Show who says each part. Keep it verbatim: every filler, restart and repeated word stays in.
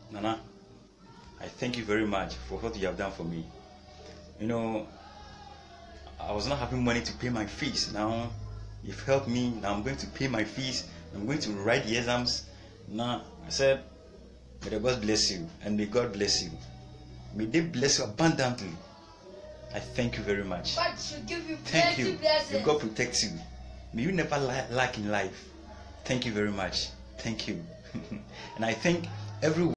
Speaker 1: Nana, I thank you very much for what you have done for me. You know, I was not having money to pay my fees. Now, you've helped me. Now I'm going to pay my fees. I'm going to write the exams. Now, I said, may the God bless you, and may God bless you. May they bless you abundantly. I thank you very much.
Speaker 2: God should give you
Speaker 1: Thank you.
Speaker 2: blessings.
Speaker 1: May God protect you. May you never lack in life. Thank you very much. Thank you. And I thank everyone.